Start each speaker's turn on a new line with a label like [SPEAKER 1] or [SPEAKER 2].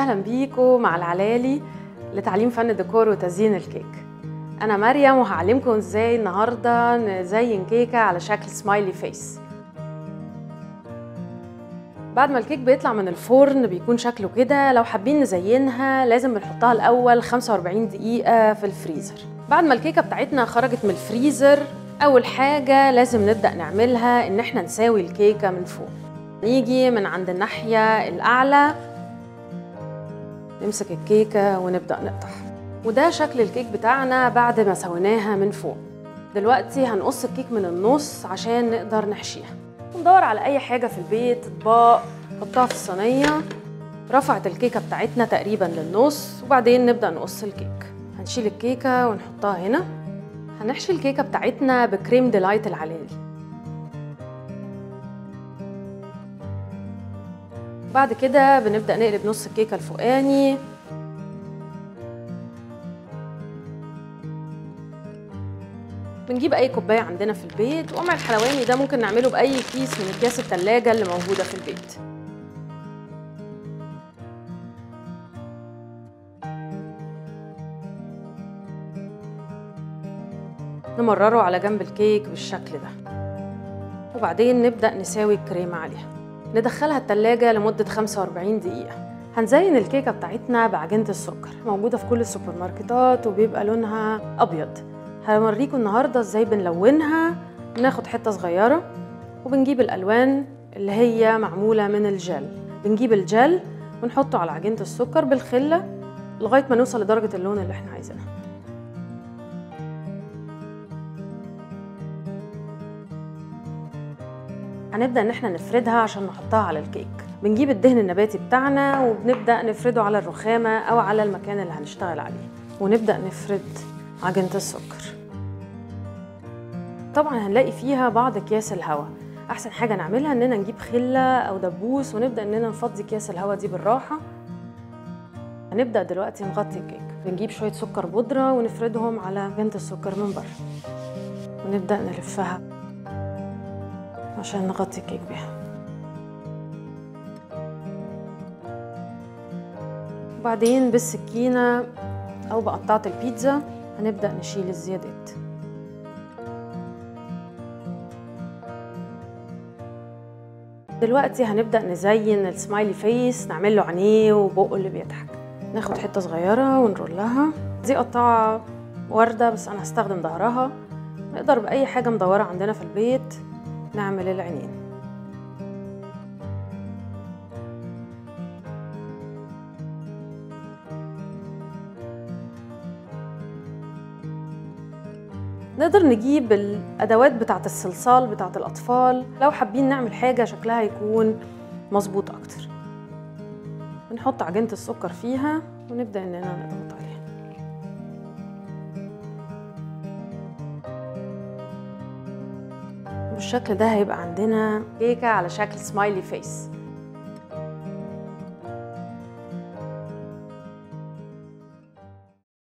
[SPEAKER 1] أهلا بيكم مع العلالي لتعليم فن الديكور وتزيين الكيك. أنا مريم وهعلمكم إزاي النهاردة نزين كيكة على شكل سمايلي فيس. بعد ما الكيك بيطلع من الفرن بيكون شكله كده. لو حابين نزينها لازم بنحطها الأول 45 دقيقة في الفريزر. بعد ما الكيكة بتاعتنا خرجت من الفريزر، أول حاجة لازم نبدأ نعملها إن احنا نساوي الكيكة من فوق. نيجي من عند الناحية الأعلى، نمسك الكيكة ونبدأ نقطعها. وده شكل الكيك بتاعنا بعد ما سويناها من فوق. دلوقتي هنقص الكيك من النص عشان نقدر نحشيها. ندور على أي حاجة في البيت، اطباق نحطها في الصينية. رفعت الكيكة بتاعتنا تقريبا للنص، وبعدين نبدأ نقص الكيك. هنشيل الكيكة ونحطها هنا. هنحشي الكيكة بتاعتنا بكريم ديلايت العلالي. بعد كده بنبدأ نقلب نص الكيكة الفوقاني. بنجيب أي كوباية عندنا في البيت، وقمع الحلواني ده ممكن نعمله بأي كيس من أكياس التلاجة اللي موجودة في البيت. نمرره على جنب الكيك بالشكل ده، وبعدين نبدأ نساوي الكريمة عليها. ندخلها التلاجة لمدة 45 دقيقة. هنزين الكيكة بتاعتنا بعجينة السكر، موجودة في كل السوبر ماركتات وبيبقى لونها أبيض. هوريكم النهاردة ازاي بنلونها. بناخد حتة صغيرة وبنجيب الألوان اللي هي معمولة من الجل. بنجيب الجل ونحطه على عجينة السكر بالخلة لغاية ما نوصل لدرجة اللون اللي احنا عايزينها. هنبدأ ان احنا نفردها عشان نحطها على الكيك. بنجيب الدهن النباتي بتاعنا وبنبدأ نفرده على الرخامة أو على المكان اللي هنشتغل عليه، ونبدأ نفرد عجينة السكر. طبعا هنلاقي فيها بعض أكياس الهواء. أحسن حاجة نعملها إننا نجيب خلة أو دبوس ونبدأ إننا نفضي أكياس الهواء دي بالراحة. هنبدأ دلوقتي نغطي الكيك. بنجيب شوية سكر بودرة ونفردهم على عجينة السكر من بره، ونبدأ نلفها عشان نغطي الكيك بيها. وبعدين بالسكينة أو بقطعة البيتزا هنبدأ نشيل الزيادات. دلوقتي هنبدأ نزين السمايلي فيس، نعمل له عينيه وبقه اللي بيضحك. ناخد حتة صغيرة ونرولها. دي قطعة وردة بس أنا هستخدم ظهرها. نقدر بأي حاجة مدورة عندنا في البيت نعمل العينين. نقدر نجيب الأدوات بتاعة الصلصال بتاعة الأطفال لو حابين نعمل حاجة شكلها يكون مظبوط أكتر. بنحط عجينة السكر فيها ونبدأ إننا نضغط عليها. بالشكل ده هيبقى عندنا كيكة على شكل سمايلي فيس.